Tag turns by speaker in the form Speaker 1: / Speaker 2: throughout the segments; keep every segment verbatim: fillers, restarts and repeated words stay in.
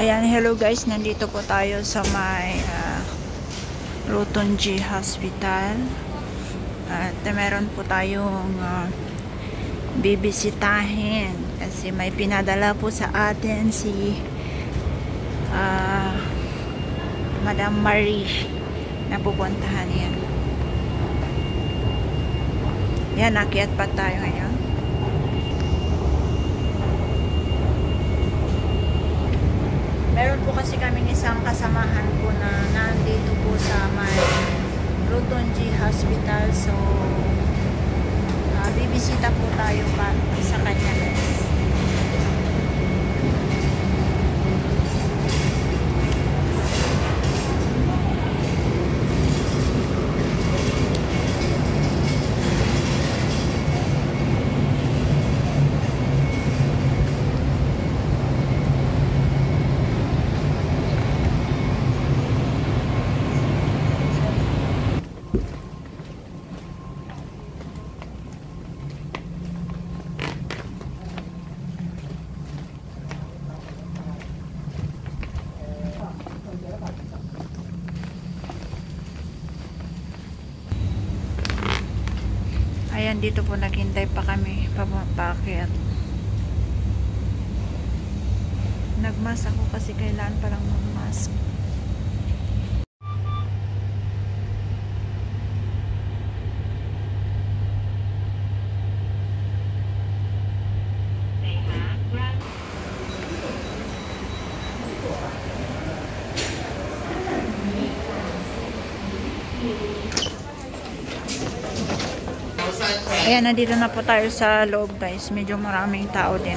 Speaker 1: Ayan, hello guys, nandito po tayo sa may uh, Rotonji Hospital at uh, meron po tayong uh, bibisitahin kasi may pinadala po sa atin si uh, Madam Marie na pupuntahan yan. Yan, nakiat pa tayo ngayon. Meron po kasi kaming isang kasamahan po na nandito po sa may Rotonji Hospital. So, uh, bibisita po tayo pa sa kanya guys. Ayan, dito po naghintay pa kami papakit. Nagmask ako kasi kailangan palang mag-mask. Ayan, nandito na po tayo sa loob guys. Medyo maraming tao din.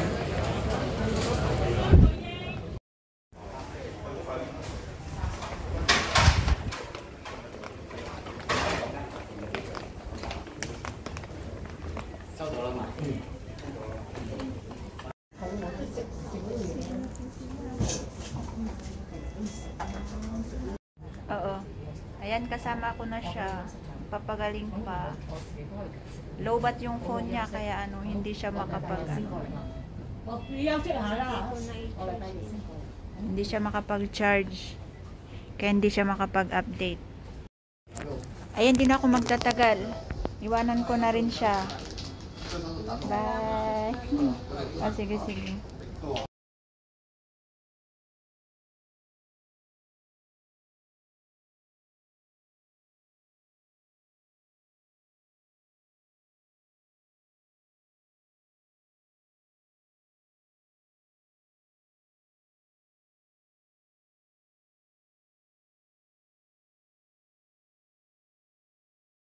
Speaker 1: Oo. Ayan, kasama ko na siya. Papagaling pa. Lowbat yung phone niya kaya ano hindi siya makapag ano, hindi siya makapag-charge kaya hindi siya makapag-update. Ayan, din ako magtatagal, iwanan ko na rin siya. Bye. Oh, sige sige.